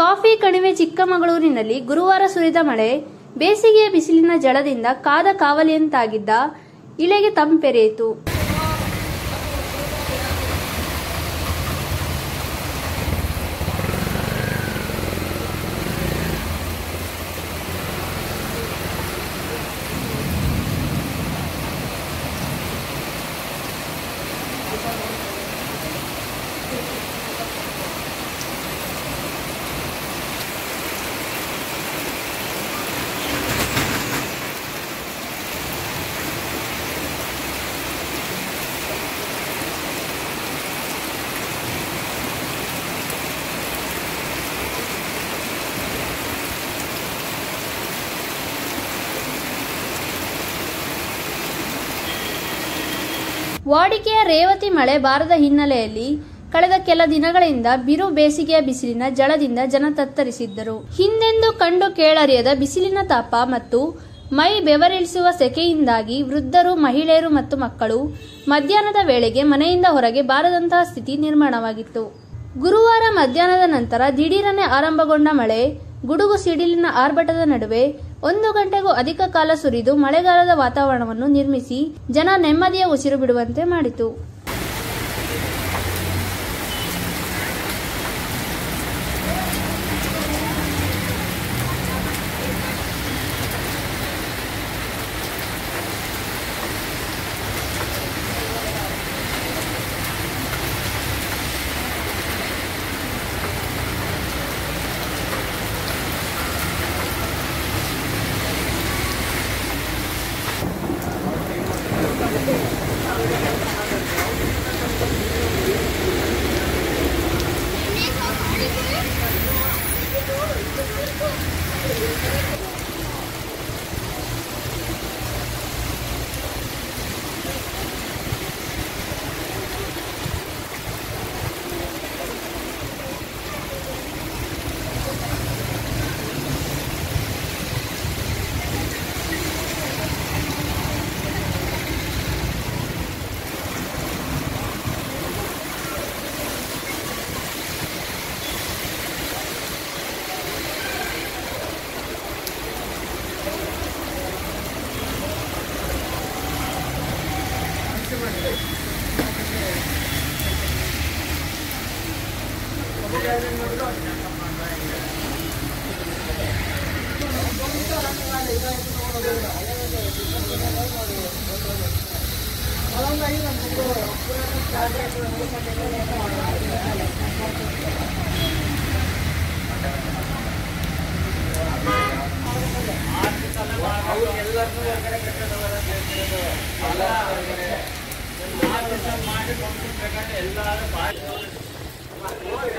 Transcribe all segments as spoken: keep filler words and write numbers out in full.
Coffee ಕಣಿವೆ ಚಿಕ್ಕಮಗಳೂರಿನಲ್ಲಿ ಗುರುವಾರ ಸುರಿದ ಮಳೆ ಬೇಸಿಗೆಯ ಬಿಸಿಲಿನ ಝಳದಿಂದ ಕಾದ ಕಾವಲಿಯಂತಾಗಿದ್ದ ಇಳೆಗೆ ತಂಪೆರೆಯಿತು. ವಾಡಿಕೆಯ ರೇವತಿ ಮಳೆ ಬಾರದ ಹಿನ್ನೆಲೆಯಲ್ಲಿ ಕಳೆದ ಕೆಲ ದಿನಗಳಿಂದ ಬಿರು ಬೇಸಿಗೆಯ ಬಿಸಿಲಿನ ಝಳದಿಂದ ಜನ ತತ್ತರಿಸಿದ್ದರು. ಹಿಂದೆಂದೂ ಕಂಡು ಕೇಳರಿಯದ ಬಿಸಿಲಿನ ತಾಪ ಮತ್ತು ಮೈ ಬೆವರಿಳಿಸುವ ಸೆಕೆಯಿಂದಾಗಿ ವೃದ್ಧರು, ಮಹಿಳೆಯರು ಮತ್ತು ಮಕ್ಕಳು ಮಧ್ಯಾಹ್ನದ ವೇಳೆಗೆ ಮನೆಯಿಂದ ಹೊರಗೆ ಬಾರದಂತಹ ಸ್ಥಿತಿ ನಿರ್ಮಾಣವಾಗಿತ್ತು. ಗುರುವಾರ ಮಧ್ಯಾಹ್ನದ ನಂತರ ದಿಢೀರನೆ ಆರಂಭಗೊಂಡ ಮಳೆ ಗುಡುಗು ಸಿಡಿಲಿನ ಆರ್ಭಟದ ನಡುವೆ ಒಂದು ಗಂಟೆಗೂ ಅಧಿಕ ಕಾಲ ಸುರಿದು ಮಳೆಗಾಲದ ವಾತಾವರಣವನ್ನು ನಿರ್ಮಿಸಿ ಜನ ನೆಮ್ಮದಿಯ ಉಸಿರು ಬಿಡುವಂತೆ ಮಾಡಿತು.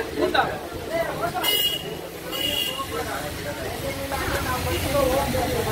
ಎಲ್ಲ